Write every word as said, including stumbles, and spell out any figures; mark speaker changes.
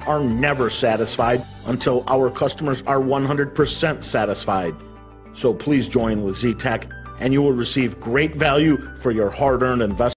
Speaker 1: are never satisfied until our customers are one hundred percent satisfied. So please join with Z-Tech, and you will receive great value for your hard-earned investment.